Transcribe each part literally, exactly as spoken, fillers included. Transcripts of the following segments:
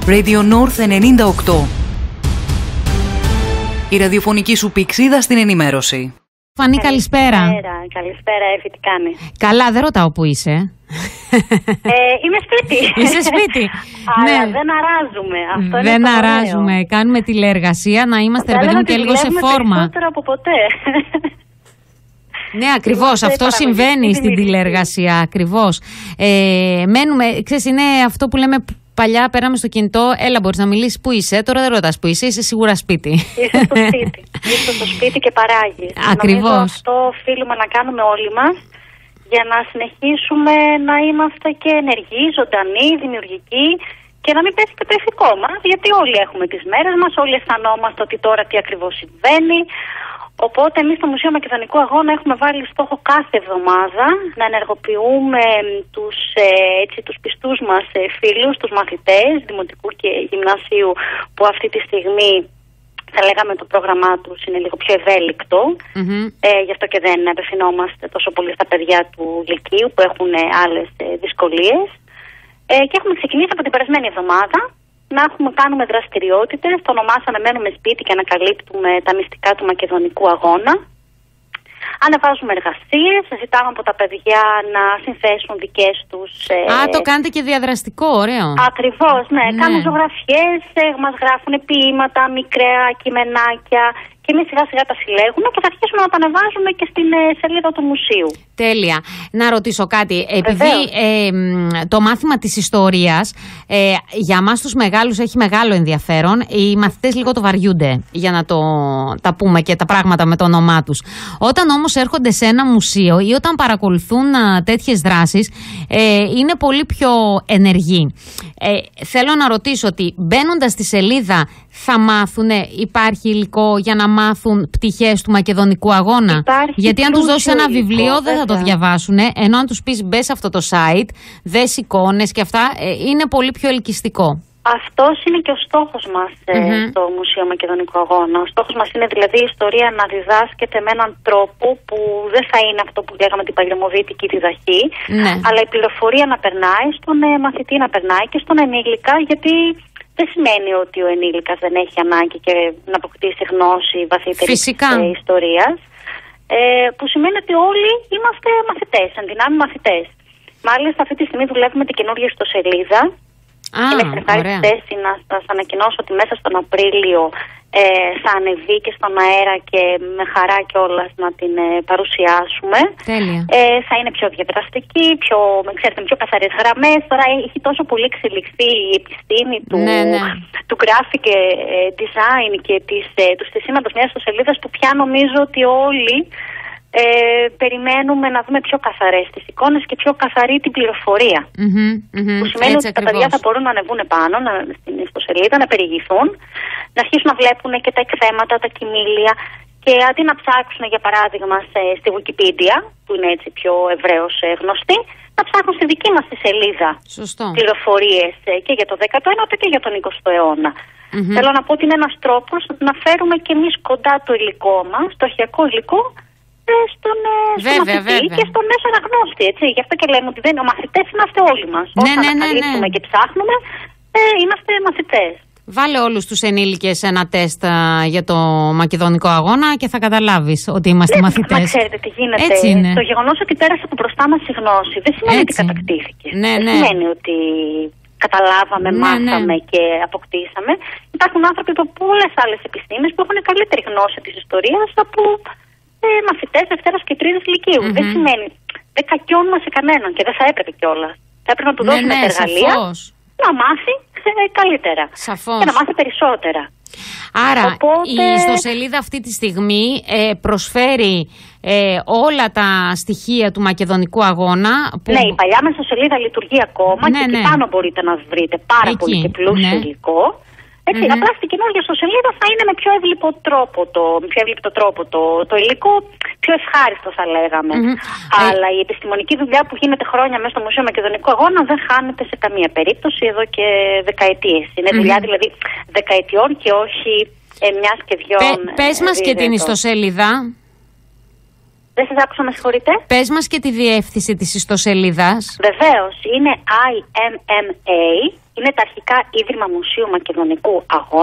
Radio North ενενήντα οκτώ. Η ραδιοφωνική σου πηξίδα στην ενημέρωση. Φανή, καλησπέρα. Καλησπέρα, καλησπέρα, Εύη, τι κάνεις? Καλά, δεν ρωτάω που είσαι. Ε, είμαι σπίτι. Είσαι σπίτι. Αλλά ναι. δεν αράζουμε. Αυτό δεν είναι αράζουμε. ωραίο. Κάνουμε τηλεεργασία, να είμαστε, ρε παιδί μου, και λίγο σε φόρμα. Περισσότερο από ποτέ. Ναι, ακριβώς. Αυτό συμβαίνει στην τηλεεργασία. Ακριβώς. Ε, μένουμε, ξέρεις, είναι αυτό που λέμε παλιά, πέραμε στο κινητό. Έλα, μπορείς να μιλήσεις, πού είσαι? Τώρα δεν ρωτάς που είσαι, είσαι σίγουρα σπίτι. Είσαι στο σπίτι. Είσαι στο σπίτι και παράγεις. Ακριβώς. Νομίζω αυτό οφείλουμε να κάνουμε όλοι μας για να συνεχίσουμε να είμαστε και ενεργοί, ζωντανοί, δημιουργικοί και να μην πέσει και το ηθικό μας. Γιατί όλοι έχουμε τις μέρες μας, όλοι αισθανόμαστε ότι τώρα τι ακριβώς συμβαίνει. Οπότε εμείς στο Μουσείο Μακεδονικού Αγώνα έχουμε βάλει στόχο κάθε εβδομάδα να ενεργοποιούμε τους, ε, έτσι, τους πιστούς μας ε, φίλους, τους μαθητές δημοτικού και γυμνασίου που αυτή τη στιγμή θα λέγαμε το πρόγραμμά τους είναι λίγο πιο ευέλικτο. Mm-hmm. Ε, γι' αυτό και δεν απευθυνόμαστε τόσο πολύ στα παιδιά του Λυκείου που έχουν ε, άλλες ε, δυσκολίες. Ε, και έχουμε ξεκινήσει από την περασμένη εβδομάδα να έχουμε, κάνουμε δραστηριότητες, το ονομάσαμε μένουμε σπίτι και ανακαλύπτουμε τα μυστικά του Μακεδονικού Αγώνα. Ανεβάζουμε εργασίες, ζητάμε από τα παιδιά να συνθέσουν δικές τους... Α, ε... το κάνετε και διαδραστικό, ωραίο. Ακριβώς, ναι. ναι. Κάνουν ζωγραφιές, ε, μας γράφουν ποίηματα, μικρά κειμενάκια και εμείς σιγά σιγά τα συλλέγουμε και θα αρχίσουμε να τα ανεβάζουμε και στην ε, σελίδα του μουσείου. Τέλεια. Να ρωτήσω κάτι. Επειδή ε, το μάθημα της ιστορίας ε, για μας τους μεγάλους έχει μεγάλο ενδιαφέρον, οι μαθητές λίγο το βαριούνται, για να το, τα πούμε και τα πράγματα με το όνομά τους. Όταν όμως έρχονται σε ένα μουσείο ή όταν παρακολουθούν α, τέτοιες δράσεις, ε, είναι πολύ πιο ενεργοί. Ε, θέλω να ρωτήσω ότι μπαίνοντας στη σελίδα θα μάθουν, υπάρχει υλικό για να μάθουν πτυχές του Μακεδονικού Αγώνα? Υπάρχει. Γιατί αν τους δώσεις ένα υλικό, βιβλίο βέβαια. δεν θα το διαβάσουν, ενώ αν τους πεις μπες σε αυτό το site, δες εικόνες και αυτά, ε, είναι πολύ πιο ελκυστικό. Αυτός είναι και ο στόχος μας ε, mm-hmm. στο Μουσείο Μακεδονικού Αγώνα. Ο στόχος μας είναι δηλαδή η ιστορία να διδάσκεται με έναν τρόπο που δεν θα είναι αυτό που λέγαμε την παλαιομοδίτικη διδαχή, ναι. αλλά η πληροφορία να περνάει στον ε, μαθητή, να περνάει και στον ενήλικα, γιατί δεν σημαίνει ότι ο ενήλικας δεν έχει ανάγκη και να αποκτήσει γνώση βαθύτερη της ε, ιστορίας. Ε, που σημαίνει ότι όλοι είμαστε μαθητές, εν δυνάμει μαθητές. Μάλιστα αυτή τη στιγμή δουλεύουμε την καινούργια ιστοσελίδα. Ah, και με την ευχάριστη θέση να σας ανακοινώσω ότι μέσα στον Απρίλιο ε, θα ανεβεί και στον αέρα και με χαρά κιόλας να την ε, παρουσιάσουμε. Τέλεια. Ε, θα είναι πιο διαδραστική, πιο, ξέρετε, με πιο καθαρές γραμμές. Τώρα έχει τόσο πολύ εξελιχθεί η επιστήμη του, ναι, ναι. του graphic design και της, ε, του στισίματος μιας ιστοσελίδας που πια νομίζω ότι όλοι Ε, περιμένουμε να δούμε πιο καθαρές τις εικόνες και πιο καθαρή την πληροφορία. Mm-hmm, mm-hmm, που σημαίνει ότι ακριβώς. τα παιδιά θα μπορούν να ανεβούν πάνω να, στην ιστοσελίδα, να περιηγηθούν, να αρχίσουν να βλέπουν και τα εκθέματα, τα κοιμήλια και αντί να ψάξουν για παράδειγμα σε, στη Wikipedia, που είναι έτσι πιο ευρέως γνωστή, να ψάχνουν στη δική μας τη σελίδα πληροφορίες ε, και για το δέκατο ένατο και για τον εικοστό αιώνα. Mm-hmm. Θέλω να πω ότι είναι ένας τρόπος να φέρουμε και εμείς κοντά το υλικό μας, το αρχαιακό υλικό, στον, βέβαια, στον μαθητή βέβαια. και στον μέσο αναγνώστη, έτσι. Γι' αυτό και λέμε ότι δεν, ο μαθητές είμαστε όλοι μας. Ναι, Όταν ναι, ναι, ανακαλύπτουμε ναι. και ψάχνουμε, ε, είμαστε μαθητές. Βάλε όλους τους ενήλικες ένα τεστ α, για το Μακεδονικό Αγώνα και θα καταλάβεις ότι είμαστε δεν, μαθητές. Μα ξέρετε τι γίνεται. Έτσι είναι. Το γεγονός ότι πέρασε από μπροστά μας η γνώση δεν σημαίνει Έτσι. ότι κατακτήθηκε. Ναι, δεν ναι. σημαίνει ότι καταλάβαμε, ναι, μάθαμε ναι. και αποκτήσαμε. Υπάρχουν άνθρωποι από πολλές άλλες επιστήμες που έχουν καλύτερη γνώση της ιστορίας από ε, μαθητές Δευτέρας και Τρίτης Λυκείου. Mm-hmm. Δεν σημαίνει. Δεν κακιώνουμε σε κανέναν και δεν θα έπρεπε κιόλας. Θα έπρεπε να του δώσουμε ναι, ναι, τα εργαλεία σαφώς. να μάθει ε, καλύτερα. Σαφώς. Και να μάθει περισσότερα. Άρα Οπότε... η ιστοσελίδα αυτή τη στιγμή ε, προσφέρει ε, όλα τα στοιχεία του Μακεδονικού Αγώνα. Που... Ναι, η παλιά μας ιστοσελίδα λειτουργεί ακόμα ναι, και ναι. εκεί πάνω μπορείτε να βρείτε πάρα εκεί, πολύ και πλούσιο ναι. υλικό. Έτσι, mm-hmm. απλά στην καινούργια ιστοσελίδα θα είναι με πιο εύληπτο τρόπο το, πιο εύληπτο τρόπο το, το υλικό, πιο ευχάριστο θα λέγαμε. Mm-hmm. Αλλά η επιστημονική δουλειά που γίνεται χρόνια μέσα στο Μουσείο Μακεδονικού Αγώνα δεν χάνεται σε καμία περίπτωση εδώ και δεκαετίες. Είναι mm-hmm. δουλειά δηλαδή δεκαετιών και όχι ε, μιας και δυο. Πε, πες μας και την ιστοσελίδα. Δεν σας άκουσα, με συγχωρείτε. Πες μας και τη διεύθυνση της ιστοσελίδας. Βεβαίως, είναι άι εμ εμ έι, είναι τα αρχικά Ίδρυμα Μουσείου Μακεδονικού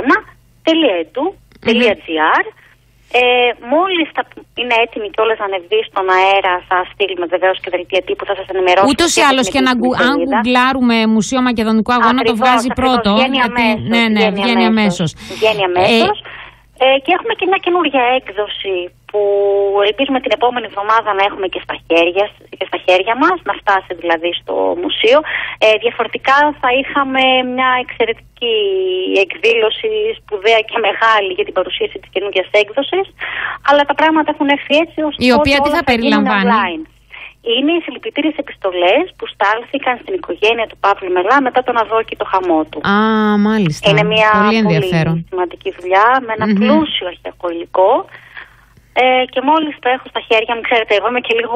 Αγώνα.edu.gr. Ε, μόλις θα είναι έτοιμη κιόλας να ανεβεί στον αέρα, θα στείλουμε βεβαίως και δελτία τύπου, θα σας ενημερώσουμε. Ούτως ή άλλως και να, αν γκουγκλάρουμε Μουσείο Μακεδονικού Αγώνα, ακριβώς, το βγάζει ακριβώς, πρώτο. Βγαίνει γιατί, αμέσως. Ναι, ναι, βγαίνει αμέσως. Βγαίνει αμέσως. Ε, ε, και έχουμε και μια καινούργια έκδοση που ελπίζουμε την επόμενη εβδομάδα να έχουμε και στα χέρια, και στα χέρια μας, να φτάσει δηλαδή στο μουσείο. Ε, διαφορετικά θα είχαμε μια εξαιρετική εκδήλωση, σπουδαία και μεγάλη για την παρουσίαση της καινούργιας έκδοσης, αλλά τα πράγματα έχουν έρθει έτσι ώστε η οποία τι θα, θα περιλαμβάνει? Online. Είναι οι συλληπιτήριες επιστολές που στάλθηκαν στην οικογένεια του Παύλου Μελά μετά τον αδόκητο χαμό του. Α, μάλιστα. Είναι μια πολύ, πολύ σημαντική δουλειά με ένα mm-hmm. πλούσιο αρχαιακό υλικό. Ε, και μόλις το έχω στα χέρια μου, ξέρετε, εγώ είμαι και λίγο.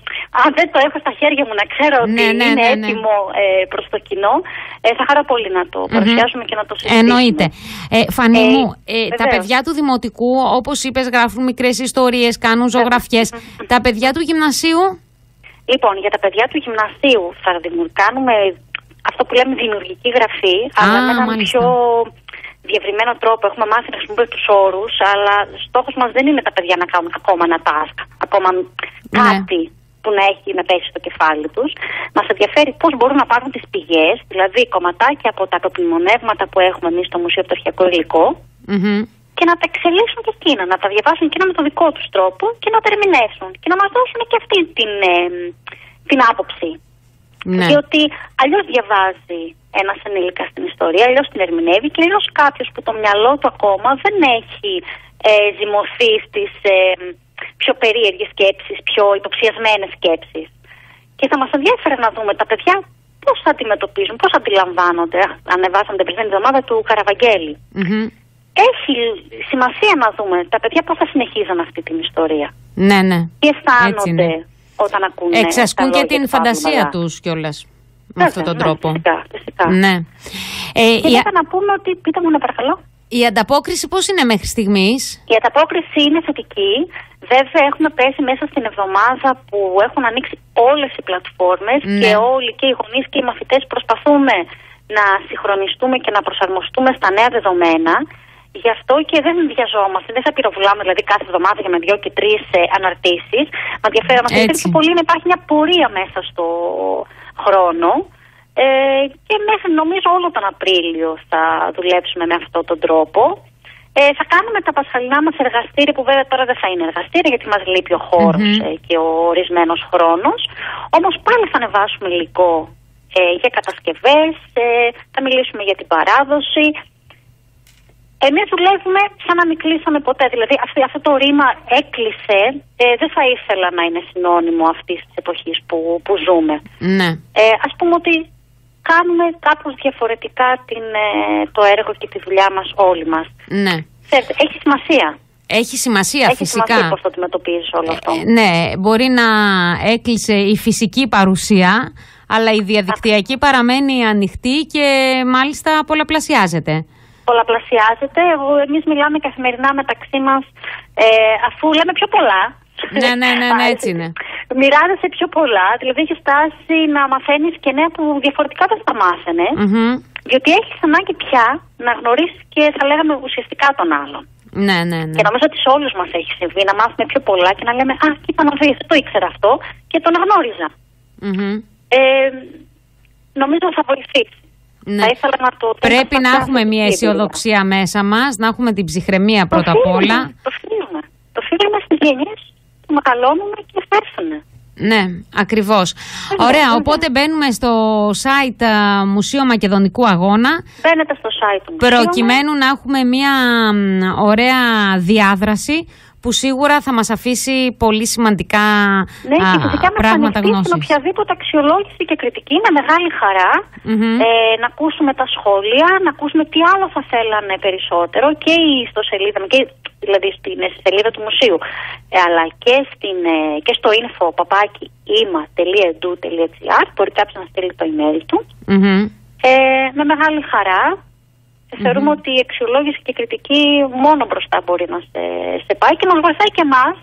Αν δεν το έχω στα χέρια μου, να ξέρω ότι ναι, ναι, είναι ναι, ναι. έτοιμο ε, προς το κοινό, ε, θα χαρώ πολύ να το παρουσιάσουμε mm-hmm. και να το συζητήσουμε. Εννοείται. Ε, Φανή ε, μου, ε, τα παιδιά του δημοτικού, όπως είπες, γράφουν μικρές ιστορίες, κάνουν ζωγραφιές. Mm-hmm. Τα παιδιά του γυμνασίου. Λοιπόν, για τα παιδιά του γυμνασίου θα κάνουμε αυτό που λέμε δημιουργική γραφή, ah, αλλά με έναν μάλιστα. πιο διευρυμένο τρόπο. Έχουμε μάθει να χρησιμοποιούμε τους όρους, αλλά στόχος μας δεν είναι τα παιδιά να κάνουν ακόμα ένα task, ακόμα ναι. κάτι που να έχει να πέσει στο κεφάλι τους. Μας ενδιαφέρει πώς μπορούν να πάρουν τις πηγές, δηλαδή κομματάκια από τα απομνημονεύματα που έχουμε εμείς στο Μουσείο από το Αρχαιακό Υλικό, mm-hmm. και να τα εξελίξουν και εκείνα, να τα διαβάσουν εκείνα με τον δικό τους τρόπο και να τα ερμηνεύσουν και να μας δώσουν και αυτή την, ε, την άποψη. Ναι. Διότι αλλιώς διαβάζει ένας ενήλικας την ιστορία, αλλιώς την ερμηνεύει και αλλιώς κάποιος που το μυαλό του ακόμα δεν έχει ε, ζυμωθεί στις ε, πιο περίεργες σκέψεις, πιο υποψιασμένες σκέψεις. Και θα μας ενδιαφέρει να δούμε τα παιδιά πώς θα αντιμετωπίζουν, πώς αντιλαμβάνονται. Ανεβάσαμε την περσμένη εβδομάδα του Καραβαγγέλη. Mm-hmm. Έχει σημασία να δούμε τα παιδιά πώς θα συνεχίζουν αυτή την ιστορία. Ναι, ναι. Τι αισθάνονται όταν ακούνε. Εξασκούν και την φαντασία τους κιόλας. Με αυτόν τον ναι, τρόπο. Φυσικά, φυσικά. Ναι. Ε, και η... να πούμε ότι, πείτε μου να παρακαλώ. Η ανταπόκριση πώς είναι μέχρι στιγμής? Η ανταπόκριση είναι θετική. Βέβαια έχουμε πέσει μέσα στην εβδομάδα που έχουν ανοίξει όλες οι πλατφόρμες, ναι. και όλοι και οι γονείς και οι μαθητές προσπαθούμε να συγχρονιστούμε και να προσαρμοστούμε στα νέα δεδομένα. Γι' αυτό και δεν βιαζόμαστε, δεν θα πυροβουλάμε δηλαδή κάθε εβδομάδα για με δύο και τρεις ε, αναρτήσεις. Μα ενδιαφέρει μας πιο πολύ να υπάρχει μια πορεία μέσα στο χρόνο. Ε, και μέχρι νομίζω όλο τον Απρίλιο θα δουλέψουμε με αυτόν τον τρόπο. Ε, θα κάνουμε τα πασχαλινά μας εργαστήρια, που βέβαια τώρα δεν θα είναι εργαστήρια γιατί μας λείπει ο χώρος mm-hmm. ε, και ο ορισμένος χρόνος. Όμως πάλι θα ανεβάσουμε υλικό ε, για κατασκευές, ε, θα μιλήσουμε για την παράδοση. Εμείς δουλεύουμε σαν να μην κλείσαμε ποτέ. Δηλαδή αυτό, αυτό το ρήμα έκλεισε, ε, δεν θα ήθελα να είναι συνώνυμο αυτής της εποχής που, που ζούμε. Ναι. Ε, ας πούμε ότι κάνουμε κάπως διαφορετικά την, ε, το έργο και τη δουλειά μας όλοι μας. Ναι. Ξέρετε, έχει σημασία. Έχει σημασία, έχει φυσικά. Έχει σημασία πώς το αντιμετωπίζεις όλο αυτό. Ε, ναι, μπορεί να έκλεισε η φυσική παρουσία, αλλά η διαδικτυακή Α. παραμένει ανοιχτή και μάλιστα πολλαπλασιάζεται. Πολλαπλασιάζεται. Εμείς μιλάμε καθημερινά μεταξύ μας, ε, αφού λέμε πιο πολλά. Ναι, ναι, ναι, ναι, έτσι είναι. Μοιράζεσαι πιο πολλά, δηλαδή έχει φτάσει να μαθαίνεις και νέα που διαφορετικά δεν θα μάθαινες, mm-hmm. διότι έχεις ανάγκη πια να γνωρίσεις και θα λέγαμε ουσιαστικά τον άλλον. Ναι, ναι, ναι. Και νομίζω ότι σε όλους μας έχει συμβεί να μάθουμε πιο πολλά και να λέμε «Α, κοίτα να δεις, το ήξερα αυτό και τον γνώριζα». Mm-hmm. Ε, νομίζω θα βοηθήσει. Ναι. Να το Πρέπει να έχουμε μια αισιοδοξία μέσα μας, να έχουμε την ψυχραιμία πρώτα απ' όλα. Το φίλουμε. Το φίλουμε στις γενιές, το μεγαλώνουμε και φέρσουμε. Ναι, ακριβώς. Βέβαια, Ωραία, βέβαια. οπότε μπαίνουμε στο site uh, Μουσείο Μακεδονικού Αγώνα. Μπαίνετε στο site του Μουσείου. Προκειμένου να έχουμε μια ωραία διάδραση που σίγουρα θα μας αφήσει πολύ σημαντικά ναι, α, και φυσικά πράγματα γνώσης. Ναι, οποιαδήποτε αξιολόγηση και κριτική με μεγάλη χαρά, mm-hmm. ε, να ακούσουμε τα σχόλια, να ακούσουμε τι άλλο θα θέλανε περισσότερο και στο σελίδα, και, δηλαδή στην σελίδα του Μουσείου, ε, αλλά και, στην, ε, και στο info παπάκι ima τελεία edu τελεία gr, μπορεί κάποιος να στείλει το email του, mm-hmm. ε, με μεγάλη χαρά. Mm-hmm. Θεωρούμε ότι η αξιολόγηση και η κριτική μόνο μπροστά μπορεί να σε, σε πάει και μας βοηθάει και εμάς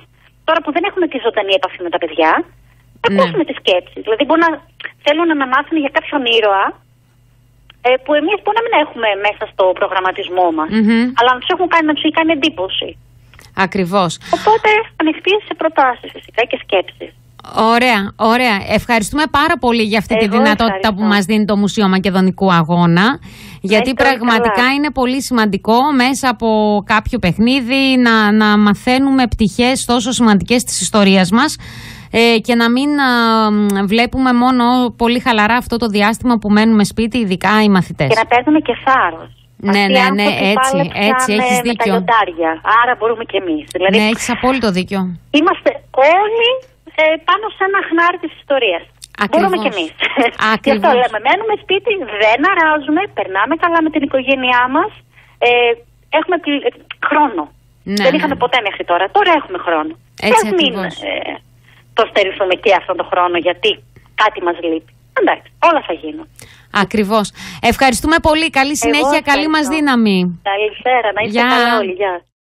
τώρα που δεν έχουμε τη ζωντανή επαφή με τα παιδιά, να Ναι. ακούσουμε τις σκέψεις. Δηλαδή μπορεί να θέλουν να μάθουν για κάποιον ήρωα ε, που εμείς μπορεί να μην έχουμε μέσα στο προγραμματισμό μας. Mm-hmm. Αλλά να τους έχουν κάνει, να τους έχει κάνει εντύπωση. Ακριβώς. Οπότε ανοιχτή σε προτάσεις φυσικά και σκέψεις. Ωραία, ωραία. Ευχαριστούμε πάρα πολύ για αυτή Εγώ τη δυνατότητα ευχαριστώ. που μας δίνει το Μουσείο Μακεδονικού Αγώνα. Γιατί είστε όλοι πραγματικά καλά. είναι πολύ σημαντικό μέσα από κάποιο παιχνίδι να, να μαθαίνουμε πτυχές τόσο σημαντικές της ιστορίας μας ε, και να μην α, βλέπουμε μόνο πολύ χαλαρά αυτό το διάστημα που μένουμε σπίτι, ειδικά οι μαθητές. Και να παίρνουμε και θάρρος. Ναι, Αυτοί οι ναι, ναι, άνθρωποι έτσι, πάλεψαν, έτσι, έχεις ε, με δίκιο. τα λιοντάρια. Άρα μπορούμε και εμείς. Δηλαδή, Ναι, έχεις απόλυτο δίκιο. είμαστε όλοι ε, πάνω σε ένα χνάρι της ιστορίας. Ακριβώς. Μπορούμε και εμείς. Γι' αυτό λέμε, μένουμε σπίτι, δεν αράζουμε, περνάμε καλά με την οικογένειά μας, ε, έχουμε πλη- ε, χρόνο. Ναι, δεν ναι. είχαμε ποτέ μέχρι τώρα. Τώρα έχουμε χρόνο. Έτσι Ας μην ακριβώς. ε, το στερηθούμε και αυτόν τον χρόνο γιατί κάτι μας λείπει. Εντάξει, όλα θα γίνουν. Ακριβώς. Ευχαριστούμε πολύ. Καλή συνέχεια, καλή μας ευχαριστώ. δύναμη. Καλησπέρα, να είστε Γεια. καλά όλοι. Γεια.